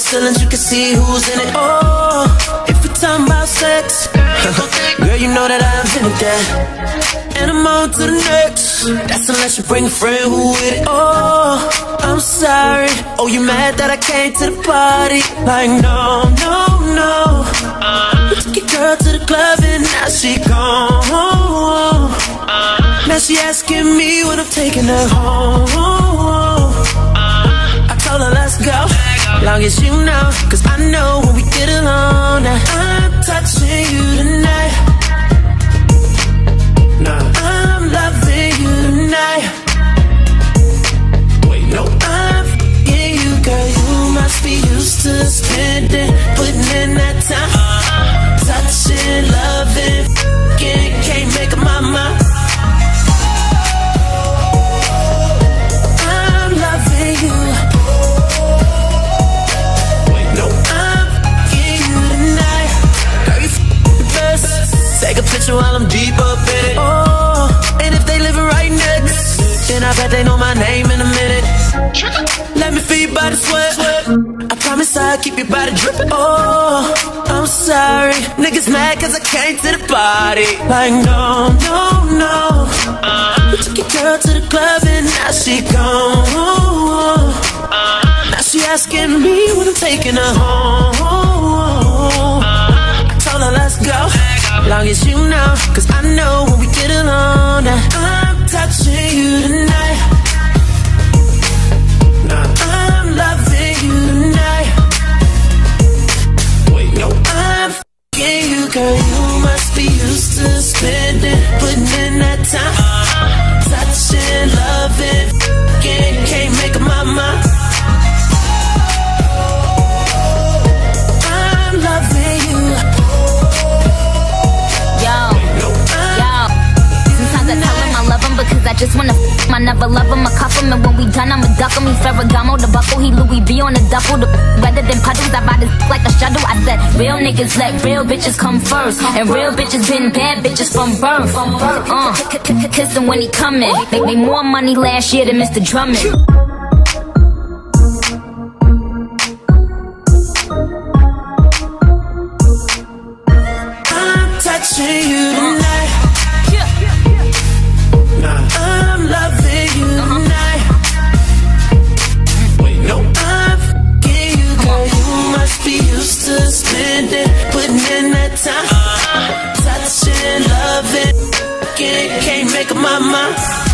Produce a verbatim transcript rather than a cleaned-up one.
ceilings, you can see who's in it. Oh, if we're talking about sex, girl, you know that I'm into that. And I'm on to the next. That's unless you bring a friend who with it. Oh, I'm sorry. Oh, you mad that I came to the party? Like, no, no, no. You took your girl to the club and now she gone. Now she asking me when I'm taking her home. I told her let's go, long as you know, cause I know when we get along. Now I'm touching you tonight. Nah, I'm loving you tonight. Wait, no, I'm f***ing you, girl. You must be used to spending, putting in that time. Touching, loving, f***ing, can't make up my mind. I'm loving you. Wait, no, I'm f***ing you tonight. Girl, you f***ing the best. Take a picture while I'm deep up in it. Oh, and if they living right next, then I bet they know my name in a minute. Let me feel your body sweat. I promise I'll keep your body dripping. Oh, I'm sorry, niggas mad cause I came to the party. Like, no, no, no. You took your girl to the club and now she gone. Now she asking me when I'm taking her home. I told her let's go, long as you know, cause I know when we get along. Now I'm touching you tonight. Nah, I'm loving you tonight. Wait, no, I'm f***ing you, girl. You must be used to spending, putting in that time. Touching, loving, f***ing, can't make up my mind. I'm loving you. Yo, yo. Sometimes I tell him I love him because I just wanna f him. I never love him, I cuff him, and when we done, I'ma duck him. He's Ferragamo, the buckle, he Louis V on the duffel. The weather than puddles, I ride his like a shuttle. I said, real niggas let real bitches come first, and real bitches been bad bitches from birth. Uh, kiss him when he coming. Make me more money last year than Mister Drummond. I'm touching you tonight. Nah, I'm loving you tonight. Wait, no, I'm f***ing you, girl. You must be used to spending, putting in that time. Touching, loving, can't, can't make up my mind.